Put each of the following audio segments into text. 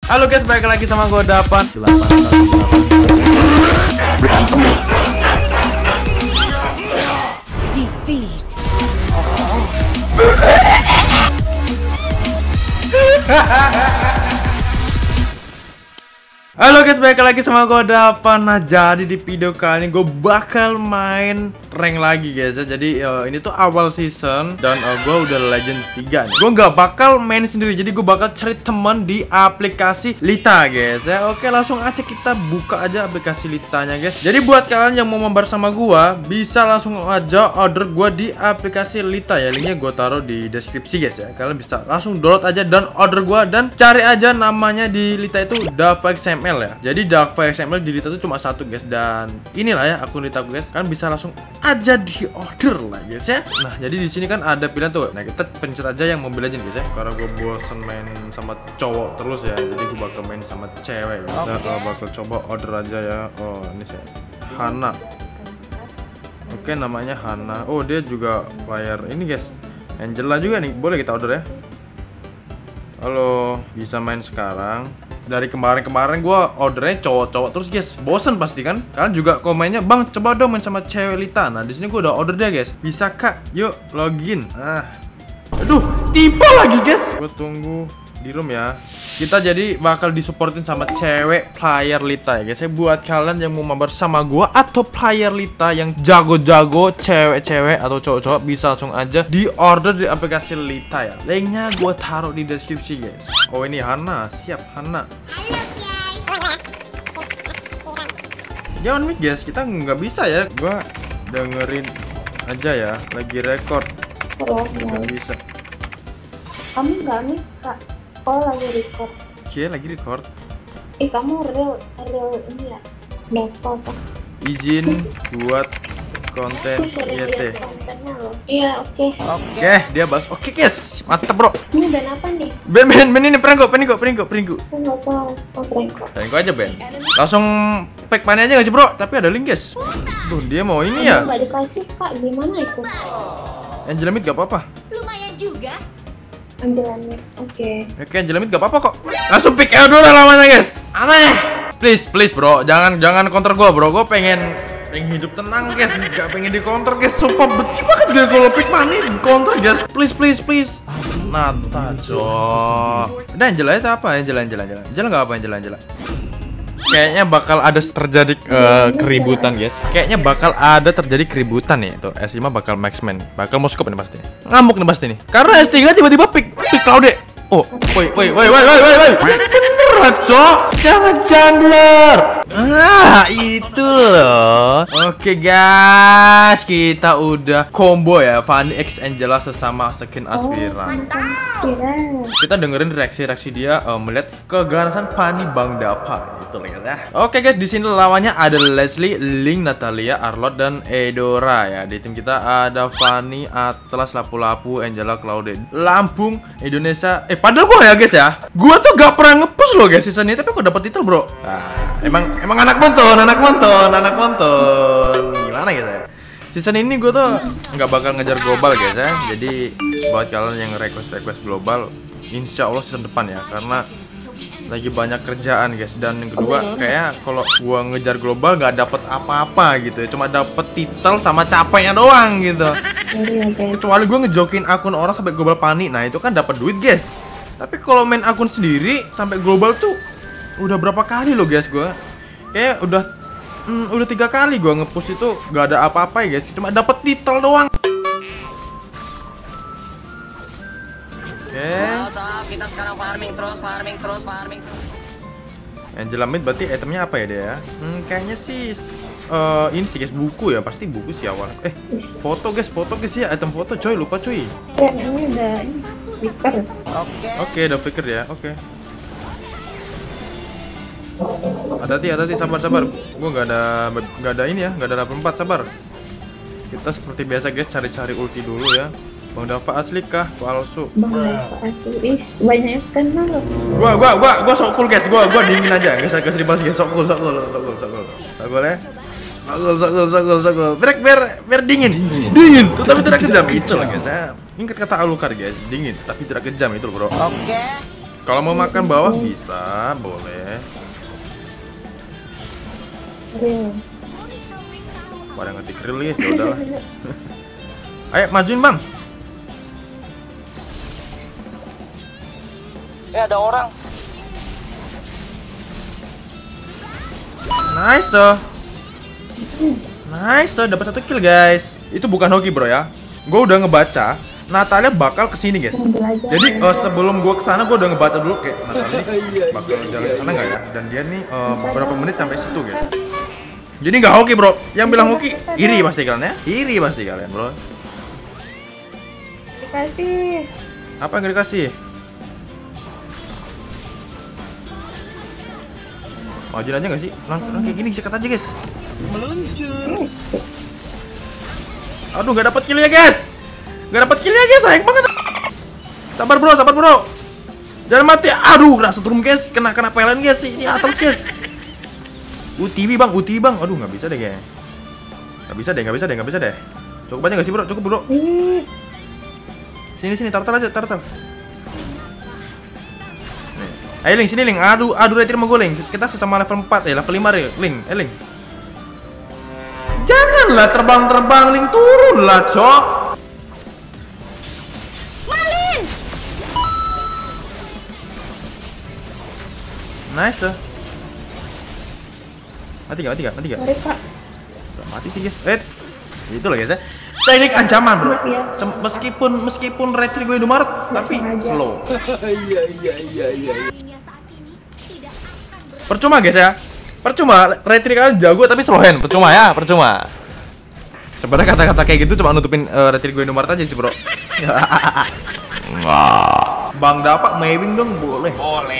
Halo guys, balik lagi sama gue Dapan. Defeat. Halo guys, balik lagi sama gue Dapan. Nah, jadi di video kali ini gue bakal main rank lagi guys ya. Jadi ini tuh awal season dan gue udah legend 3 nih. Gue nggak bakal main sendiri, jadi gue bakal cari teman di aplikasi Lita guys ya. Oke, langsung aja kita buka aja aplikasi Litanya guys. Jadi buat kalian yang mau mabar sama gue, bisa langsung aja order gue di aplikasi Lita ya. Linknya gue taruh di deskripsi guys ya. Kalian bisa langsung download aja dan order gue, dan cari aja namanya di Lita itu Dava XML ya. Jadi Dava XML di Lita itu cuma satu guys, dan inilah ya akun Lita guys. Kalian bisa langsung aja di order lah guys ya. Nah, jadi di sini kan ada pilihan tuh. Nah, kita pencet aja yang Mobile Legends guys ya. Karena gue bosen main sama cowok terus ya, jadi gue bakal main sama cewek. Nah, gue bakal coba order aja ya. Oh, ini saya Hana. Oke, namanya Hana. Oh, dia juga player ini guys. Angela juga nih. Boleh kita order ya. Halo, bisa main sekarang. Dari kemarin-kemarin gue ordernya cowok-cowok terus guys, bosen pasti kan? Kalian juga komennya, bang coba dong main sama cewek Lita. Nah, di sini gue udah order dia guys. Bisa kak, yuk login. Aduh, tipe lagi guys. Gue tunggu di room ya. Kita jadi bakal disupportin sama cewek player Lita ya guys. Buat kalian yang mau mabar sama gue atau player Lita yang jago-jago, cewek-cewek atau cowok-cowok, bisa langsung aja di order di aplikasi Lita ya. Linknya gue taruh di deskripsi guys. Oh, ini Hana, siap Hana. Halo guys. Jangan mic guys, kita nggak bisa ya. Gue dengerin aja ya, lagi record. Nggak bisa. Kamu nggak nih kak? Oh, lagi record. Oke, lagi record. Kamu real ini ya? Dava apa? Izin buat konten YT. Kontennya loh. Iya, oke. Oke, dia bahas. Oke guys, mantap bro. Ini band apa nih? Ben ini prank Aku nggak tahu. Oh, Franco. aja Ben. Langsung pack mana aja nggak sih bro? Tapi ada link guys. Duh, dia mau ini ya. Nggak dikasih kak, gimana itu? Angela Mid gak apa-apa. Lumayan juga. Anjelanin, oke. Oke, Angela Mid gak apa-apa kok. Langsung pick out dulu namanya guys. Aneh. Please bro, jangan counter gue bro. Gue pengen hidup tenang guys, gak pengen di counter guys. Sumpah benci banget gue kalau pick money di counter guys. Please. Nata cok. Udah Angela itu apa? Angela gak apa Angela. Kayaknya bakal ada terjadi keributan guys. Kayaknya bakal ada terjadi keributan nih. Tuh S5 bakal maxman. Bakal mau scope nih pasti. Ngamuk nih pasti nih. Karena S3 tiba-tiba pick Claude. Oh, woi. Bener, cok. Jangan jungler. Itu loh. Oke guys, kita udah combo ya. Fanny X Angela sesama skin aspiran. Kita dengerin reaksi dia melihat keganasan Fanny Bang Dapa itu lihat ya. Oke guys, di sini lawannya ada Leslie, Link, Natalia, Arlot dan Edora ya. Di tim kita ada Fanny, Atlas, Lapu-Lapu, Angela, Claude, Lampung, Indonesia. Padahal gua ya guys ya, gua tuh gak pernah nge-push loh guys season ini, tapi kok dapat titel bro. Nah, emang anak monton. Gimana guys ya? Season ini gue tuh nggak bakal ngejar global guys ya. Jadi buat kalian yang request global, insya Allah season depan ya, karena lagi banyak kerjaan guys. Dan yang kedua, kayak kalau gua ngejar global nggak dapet apa-apa gitu ya, cuma dapet titel sama capeknya doang gitu. Kecuali gue ngejokin akun orang sampai global panik, nah itu kan dapat duit guys. Tapi kalau main akun sendiri sampai global tuh udah berapa kali loh guys, gue kayak udah 3 kali gue nge-push itu gak ada apa-apa ya guys, cuma dapet titel doang. Oke. Kita sekarang farming terus. Angela Mid berarti itemnya apa ya dia? Kayaknya sih ini sih guys, buku ya, pasti buku sih awal. Foto guys ya, item foto coy, lupa cuy. Ini udah flicker. Oke, udah flicker ya, oke. Hati-hati, sabar. Gua nggak ada ini ya, nggak ada level 4, sabar. Kita seperti biasa guys, cari ulti dulu ya. Bang Dava asli kah? Palsu. Bang Dava asli. Banyak kan lo. Gua sok cool guys, gua dingin aja, guys, agak dibahas guys, sok cool ya. Sakul. Biar dingin. Tuh, tapi tidak kejam itu lah guys. Ingat kata Alucard guys, dingin tapi tidak kejam itu bro. Oke. Kalau mau makan bawah bisa, boleh. Real. Pada ngetik real guys, ya udahlah. Ayo majuin bang. Ada orang. Nice, nice, dapat 1 kill guys. Itu bukan hoki bro ya. Gue udah ngebaca Natalia bakal kesini guys. Jadi sebelum gue kesana gue udah ngebaca dulu kayak Natalia bakal jalan kesana nggak ya? Dan dia nih beberapa menit sampai situ guys. Jadi nggak hoki bro. Yang bilang hoki iri pasti kalian ya. Iri pasti kalian bro. Dikasih. Apa yang dikasih? Majuin aja gak sih? Lang kayak gini sikat aja guys. Meluncur. Aduh gak dapet kill ya guys. Gak dapet kill ya guys, sayang banget. Sabar bro. Jangan mati. Aduh kena setrum guys. Kena pelan guys si atas guys. UTV bang. Aduh gak bisa deh guys. Gak bisa deh. Cukup aja gak sih bro? Cukup bro. Sini tartar aja. Ayo Link, sini Link. Aduh retir sama gue Link. Kita sesama level 4 ya, level 5 ya Link. Link. Janganlah terbang Link, turunlah cok. Malin. Nice. Mati gak? Sorry pak. Mati sih guys. Itu loh guys ya. Teknik ancaman bro. Meskipun retri gue Indomaret tapi slow. Iya. Percuma guys ya. Retri kalian jago tapi slow hand. Percuma. Sebenarnya kata-kata kayak gitu cuma nutupin retri gue Indomaret aja sih bro. Bang dapat mewing dong boleh.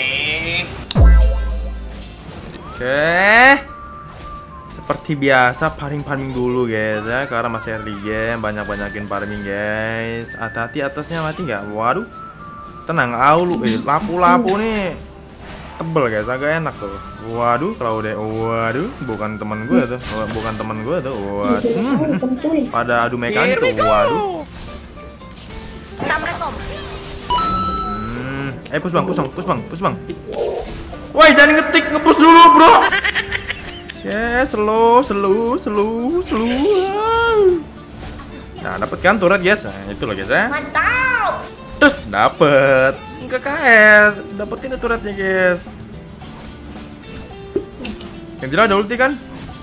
Oke. Seperti biasa farming dulu guys ya, karena masih early game, banyakin farming guys. Hati-hati atasnya mati nggak? Waduh, tenang, lapu nih tebel guys, agak enak tuh. Waduh, kalau udah, waduh, bukan teman gue tuh. Waduh, pada adu mekanik tuh, waduh. Push bang. Woi, jangan ngepush dulu bro. Ya, slow. Nah, dapat kan turret guys. Nah, itu loh guys ya. Mantap. Terus dapat ke KS, dapetin turretnya guys. Yang jelas ada ulti kan?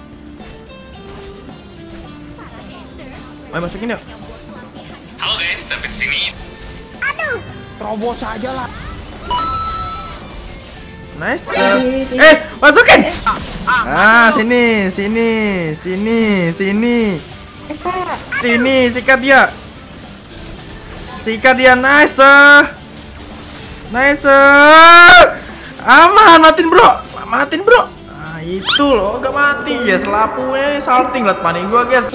Ayo masukin yuk. Halo guys, David sini. Aduh. Terobos aja lah. Nice. Masukin. Sini. Sini, sikat dia. Nice. Matin bro. Nah, itu loh, gak mati guys. Lapunya salting, liat panik gua guys.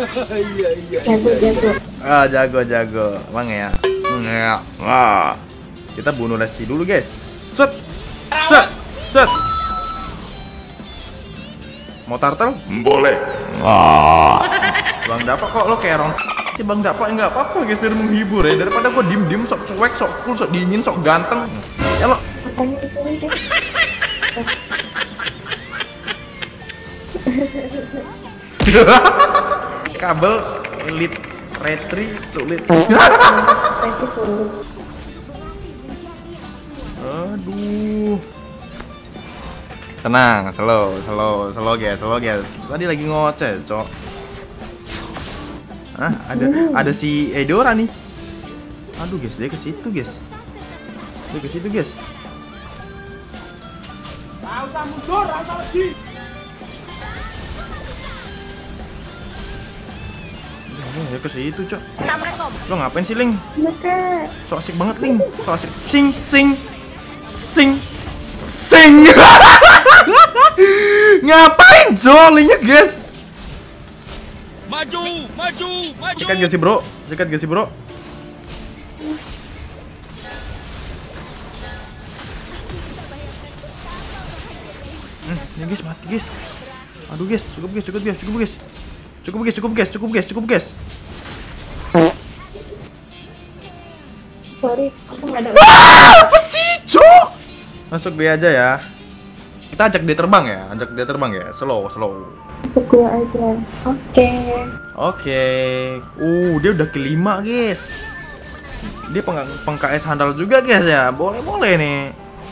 Jago. Jago. Emang ya. Kita bunuh Lesti dulu guys. Set. Mau turtle? Boleh. Bang Dapak kok lo kayak orang si Bang Dapak enggak apa-apa guys, biar menghibur ya, daripada gue diem sok cuek, sok cool, sok dingin, sok ganteng. Ya lo. Kabel elite retri sulit. Aduh. Tenang, slow guys. Tadi lagi ngoceh, cok. Ada si Edora nih. Aduh guys, dia ke situ guys. Usah mundur, usah lagi. Ya ke situ, cok. Lo ngapain sih, Ling? So asik banget, Ling. So asik. Sing. Ngapain Jolingnya guys? Maju. Sikat gak sih bro? Ini guys mati guys. Aduh guys, cukup guys. Sorry, aku nggak ada. Apa sih, cok? Masuk B aja ya. Kita ajak dia terbang ya, slow. Masuk gue aja. Oke. Oke. Dia udah kelima, guys. Dia peng-KS handal juga, guys ya. Boleh nih.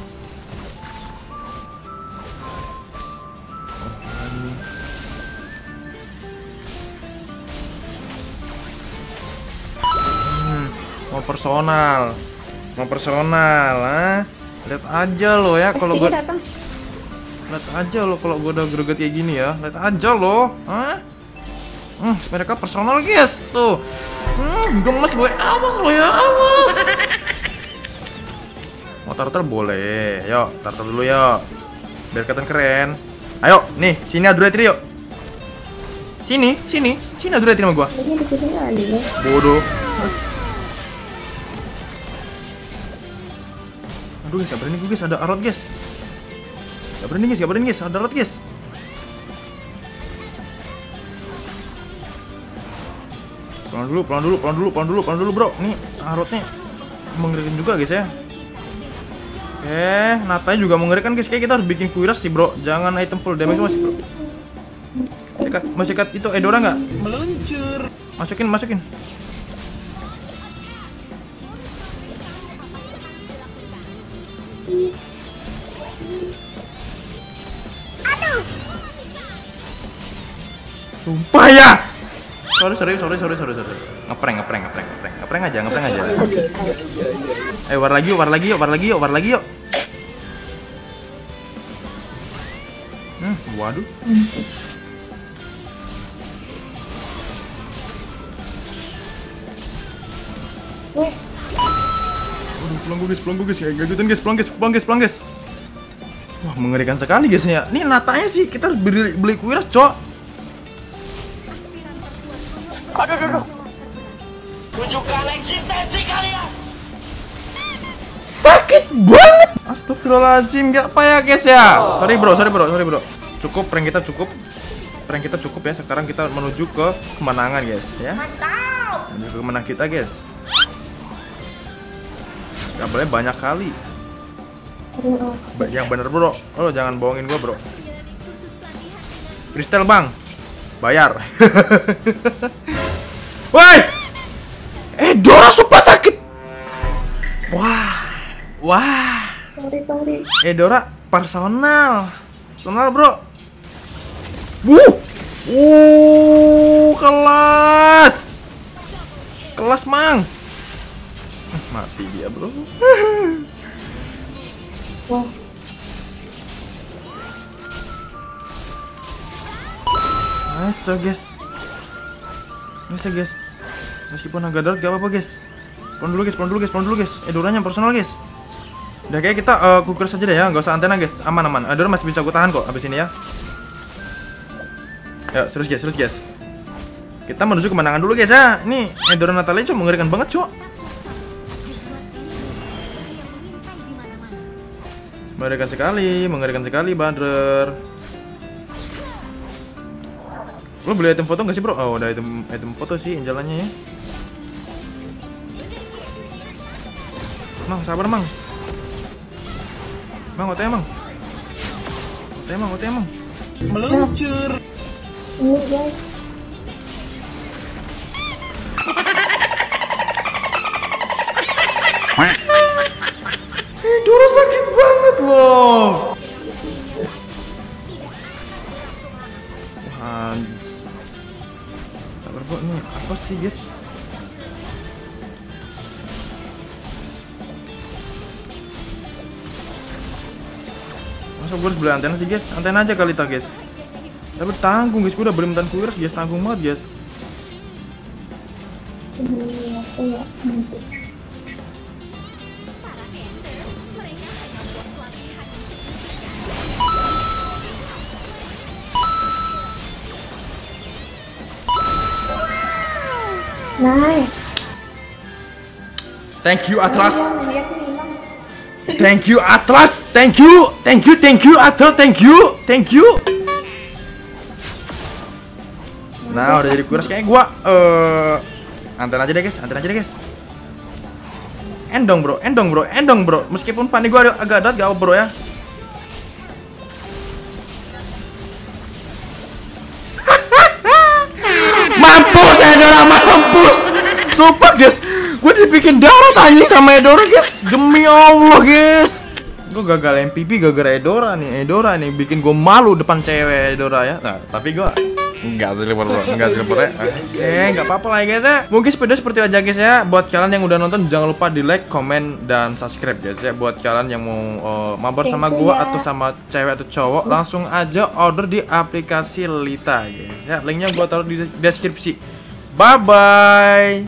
Mau personal, ah. Lihat aja lo ya kalau gue. Lihat aja lo kalau gue udah greget kayak gini ya. Lihat aja lo, ah. Mereka personal, guys. Tuh. Gemes gue. Awas lo ya, awas. Mau turtle boleh. Yuk, turtle dulu yuk. Biar kelihatan keren. Ayo, nih, sini adu retri yuk. Sini adu retri sama gua. Bodoh. Aduh guys, gak berani gue guys, ada arot guys. Gak berani guys, ada arot guys. Pelan dulu bro. Nih arotnya mengerikan juga guys ya. Oke, natanya juga mengerikan guys. Kayak kita harus bikin kuiras sih bro. Jangan item full damage masih bro. Masih cut itu Edora nggak? Meluncur. Masukin. Sumpah ya. Sorry. Ngeprank aja. War lagi yuk. Waduh. Pulang gue guys, kayak gagutin guys, pulang guys. Wah, mengerikan sekali guys ya. Nih natanya sih kita harus beli kuiras, cok. Aduh. Tunjukkan eksistensi kalian. Sakit banget. Astagfirullahaladzim, gak apa ya guys ya. Sorry bro. Cukup, prank kita cukup ya. Sekarang kita menuju ke kemenangan guys ya. Menuju ke kemenangan kita guys. Gambarnya banyak kali. Yang bener bro. Lo jangan bohongin gua bro. Kristal bang, bayar. Woi, Dora super sakit. Wah. Sorry. Dora personal bro. Kelas mang. Mati dia bro. Wah. Nice guys. Meskipun agak darat gak apa-apa guys. Pelan dulu guys. Edoranya personal guys. Udah kayak kita kukur saja deh ya, nggak usah antena guys. Aman. Edora masih bisa gue tahan kok abis ini ya. Yuk, serius guys. Kita menuju kemenangan dulu guys ya. Ini Edora Natalia cuma mengerikan banget cok. Mengerikan sekali brother. Lo beli item foto nggak sih bro? Oh udah item foto sih jalannya ya. Mang sabar mang. Mang. Meluncur. Ini guys. Dora sakit banget loh. Sabar bro, nih apa sih guys? Masa gue harus beli antena sih guys? Antena aja kali tak guys. Tapi tanggung guys, gue udah beli mentan kuiras guys, tanggung banget guys. Nice. Thank you Atlas. Lihat nih, Bang. Thank you Atlas. Thank you Atlas. Thank you. Nah, udah jadi kuras kayaknya gua antena aja deh guys. Endong bro. Meskipun panik gue agak darat gak apa bro ya. Mampus Edora, mampus. Sumpah guys, gue dibikin darat anjing sama Edora guys. Demi Allah guys, gue gagal MVP gara-gara Edora nih bikin gue malu depan cewek Edora ya. Nah, tapi gue enggak silver bro, enggak silver ya. Oke, enggak apa-apa lah ya guys ya. Mungkin sepeda seperti aja guys ya. Buat kalian yang udah nonton jangan lupa di like, komen, dan subscribe guys ya. Buat kalian yang mau mabar sama gua atau sama cewek atau cowok, langsung aja order di aplikasi Lita guys ya. Linknya gua taruh di deskripsi. Bye bye.